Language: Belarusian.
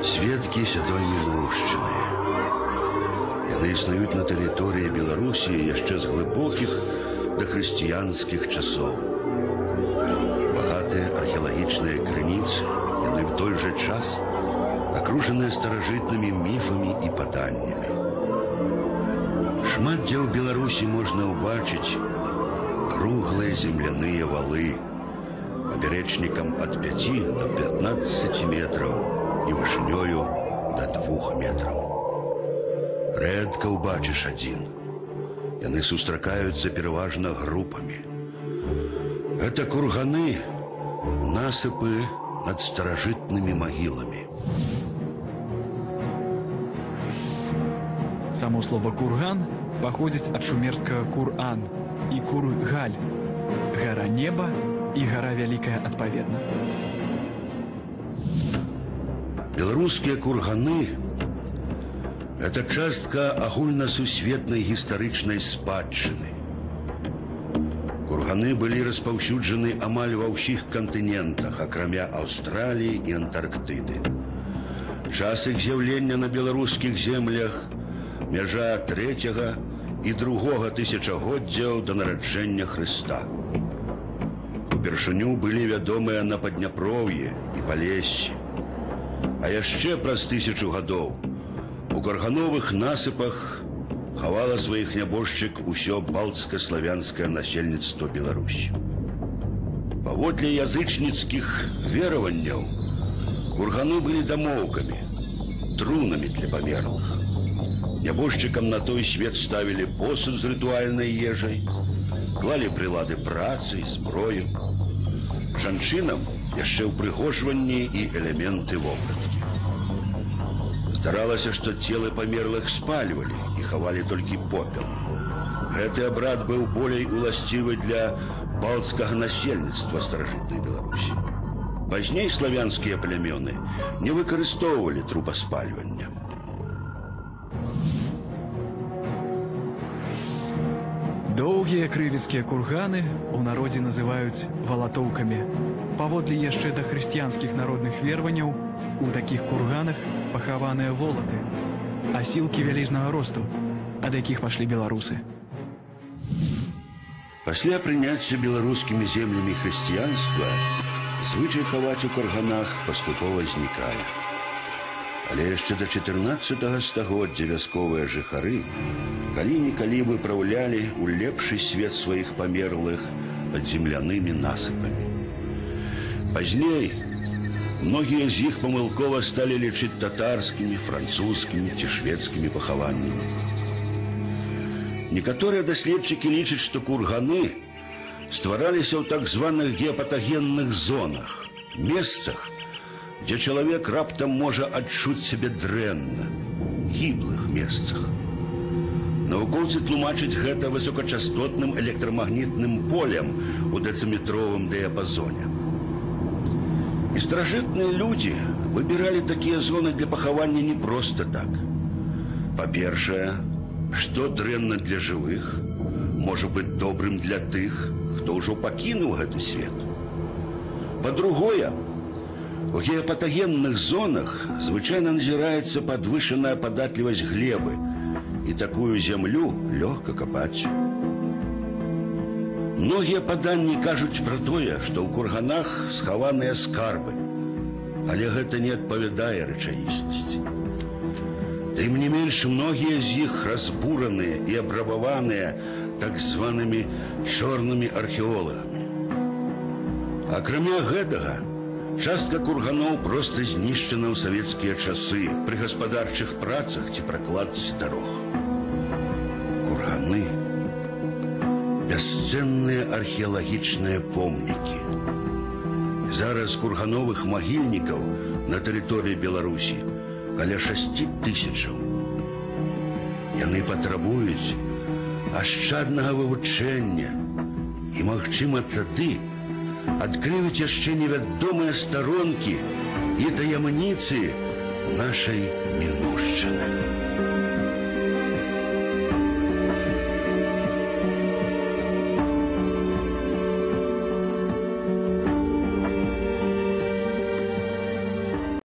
Сведкі сядой мінуўшчыны. Яны існуюць на тэрыторыі Беларусі яшчэ з глыбокіх дахрысціянскіх часоў. Багатыя археалагічныя крыніцы, яны в той жа час акружаныя старажытнымі міфамі і паданнямі. Шмат дзе ў Беларусі можна ўбачыць круглыя земляныя валы папярэчнікам ад 5 до 15 метраў і вышынёю до 2 метраў. Рэдка ўбачыш адзін. Яны сустракаюцца пераважна групамі. Гэта курганы, насыпы над старажытнымі магіламі. Само слово «курган» паходзіць ад шумерскага «кур-ан» і «кур-галь» – гара неба і гара вялікая адпаведна. Беларускія курганы – гэта частка агульнасусветнай гістарычнай спадчыны. Курганы былі распаўсюджаны амаль ва ўсіх кантынентах, акрамя Аўстраліі і Антарктыды. Час іх з'яўлення на беларускіх землях мяжа 3-го і 2-го тысячагоддзяў да нараджэння Хрыста. Упершыню былі вядомыя на Падняпроўі і Палессі. А яшчэ праз 1000 гадоў у кургановых насыпах хавала сваіх нябожчык усё балцка-славянскае насельніцтва Беларусі. Паводле язычніцкіх вераванняў курганы былі дамоўкамі, трунамі для памерлых. Нябожчыкам на той свет ставілі посуд з рытуальнай ежай, клалі прылады працы, зброю. Жанчынам яшчэ ўпрыгожванні і элементы вопраткі. Здаралася, што целы памерлых спальвалі і хавалі толькі попел. Гэты абрад быў болей уласцівы для балцкага насельніцтва старажытнай Беларусі. Пазней славянскія плямёны не выкарыстоўвалі трупаспальвання. Доўгія крыліцкія курганы у народзе называюць валатоўкамі. Паводле яшчэ да хрысціянскіх народных вераванняў у такіх курганах пахаваныя волаты, асілкі вялізнага росту, ад якіх пашлі беларусы. Пасля прыняцця беларускімі землямі хрысціянства звычай хаваць у курганах паступова знікае. Але яшчэ да 14-го стагоддзя вясковыя жыхары калі-нікалі выпраўлялі ў лепшы свет сваіх памерлых пад землянымі насыпамі. Пазней многія з іх памылкова сталі лічыць татарскімі, французскімі ці шведскімі пахаваннямі. Некаторыя даследчыкі лічаць, што курганы ствараліся ў так званых геапатагенных зонах, месцах, дзе чалавек раптам можа адчуць сябе дрэнна, гіблых месцах. Навукоўцы тлумачаць гэта высокачастотным электрамагнітным полем у дэцыметровым дыяпазоне. І старажытныя людзі выбіралі такія зоны для пахавання не проста так. Па-першае, што дрэнна для жывых, можа быць добрым для тых, хто ўжо пакінуў гэты свет. Па-другое, у геапатагенных зонах звычайна назіраецца падвышаная падатлівасць глебы, і такую зямлю лёгка капаць. Многія паданні кажуць пра тое, што ў курганах схаваныя скарбы, але гэта не адпавядае рэчаіснасці. Тым не менш, многія з іх разбураныя і абрабаваныя так званымі чорнымі археолагамі. Акрамя гэтага, частка курганоў проста знішчана ў савецкія часы пры гаспадарчых працах ці пракладцы дарог. Курганы – бясцэнныя археалагічныя помнікі. Зараз кургановых магільнікаў на тэрыторыі Беларусі каля 6000. Яны патрабуюць ашчаднага вывучэння і, магчыма, тады адкрыюць яшчэ невядомыя старонкі і таямніцы нашай мінуўшчыны.